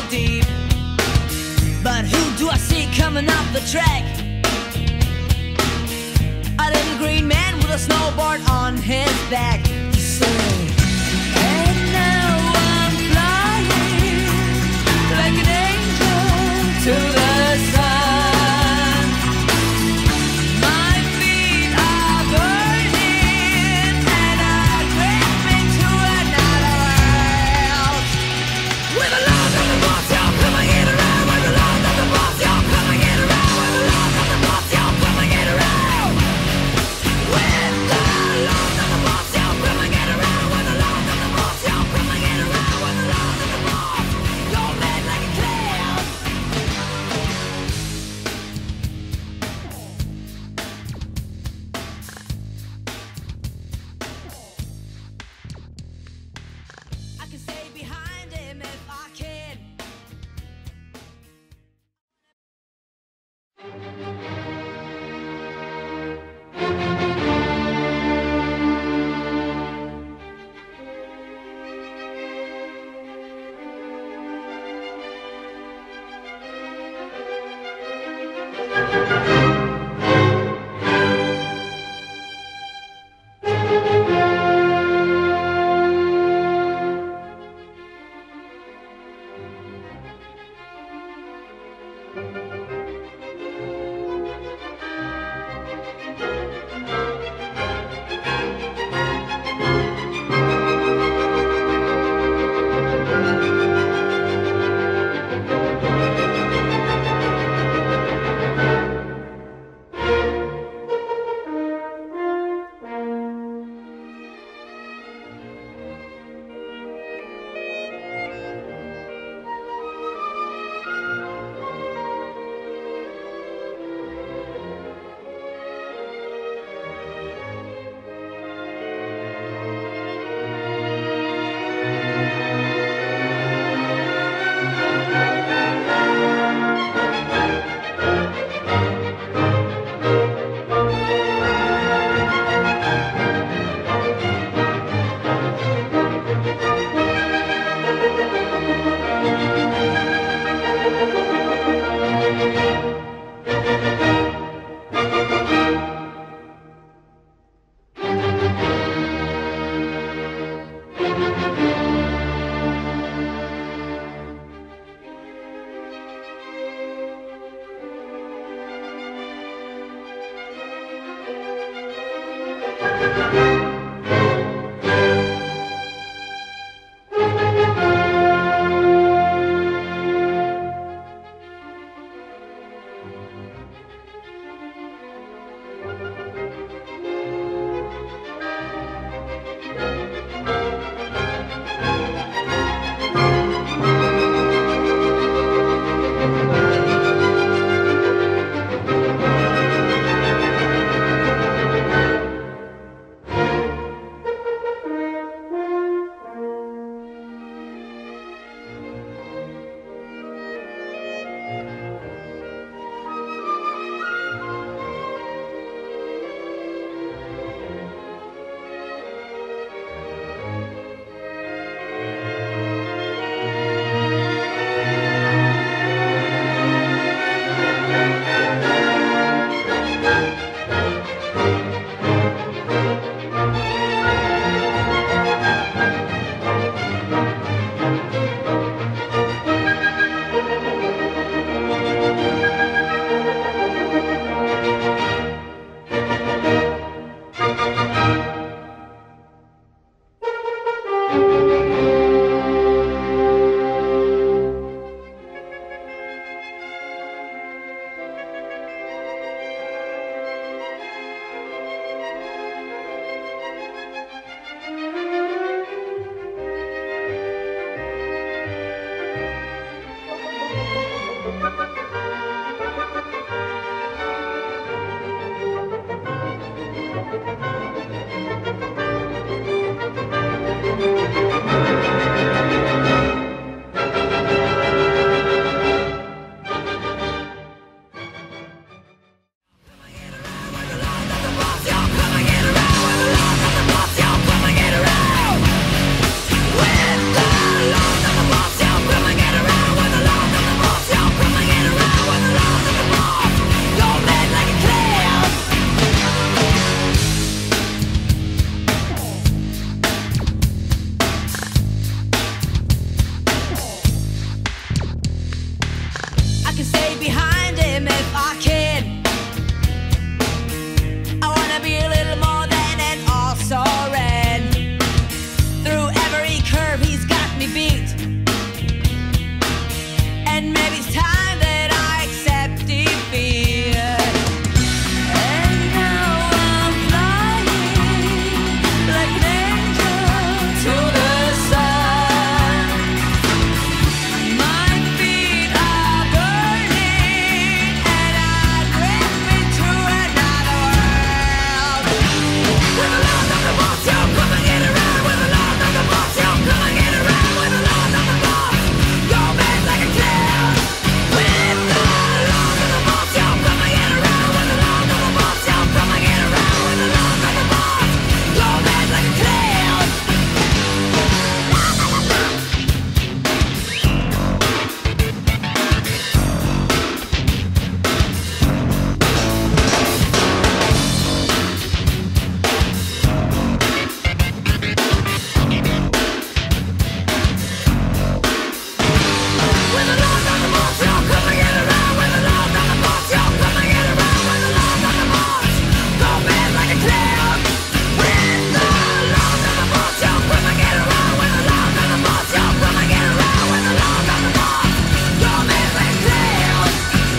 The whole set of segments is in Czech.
deep. But who do I see coming up the track? A little green man with a snowboard on his back. He said, and now I'm flying like an angel to the sun. My feet are burning and I grip into another world. With the love of the boss, y'all coming in around. With the love of the boss, y'all coming in around. With the love of the boss, y'all coming in around. With the love of the boss, y'all coming in around. stay behind him if I can. I wanna be a little more than an also-ran. Through every curve he's got me beat, and maybe it's time that I accept defeat. And now I'm flying like an angel to the sun. My feet are burning and I drift me to another world. With the Lord of the boss, you're coming in around. With the Lord of the boss, you're coming in around. With the Lord of the boss, go back like a cloud. With the Lord of the boss, you're coming in around. With the Lord of the boss, you're coming in around. With the Lord of the boss, go back like a cloud. With the Lord of the boss, you're coming in around. With the Lord of the boss, you're coming in around. With the Lord of the boss, go back like a cloud. With the Lord of the boss, you're coming in around. With the Lord of the boss, you're coming in around. With the Lord of the boss, go back like a cloud.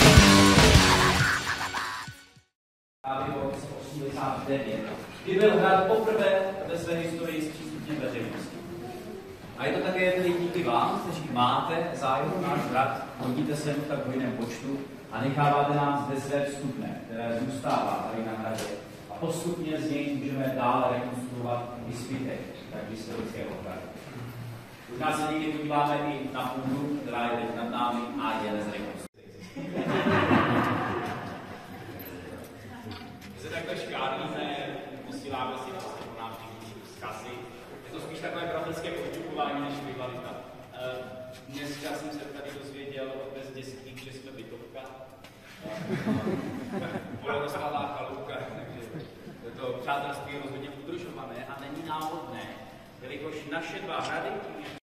Rok 89, kdy byl hrát poprvé ve své historii s přístupem veřejnosti. A je to také tedy díky vám, kteří máte zájem o náš hrad, chodíte sem v tak hojném počtu a necháváte nám zde své vstupné, které zůstává tady na hradě. A postupně z něj můžeme dále rekonstruovat i zbytek tak historického hradu. Možná se někdy podíváme i na půdu, která je teď nad námi a je nezrekonstruovat. My se takhle škálíme, posíláme si vlastně po návštěvnících vzkazy. Je to spíš takové grafické poďukování než rivalita. Dneska jsem se tady dozvěděl bez děských, že jsme bytovka. Polorostalá chalupka, takže to přátelství je rozhodně udržované a není náhodné, jelikož naše dva hrady, tím je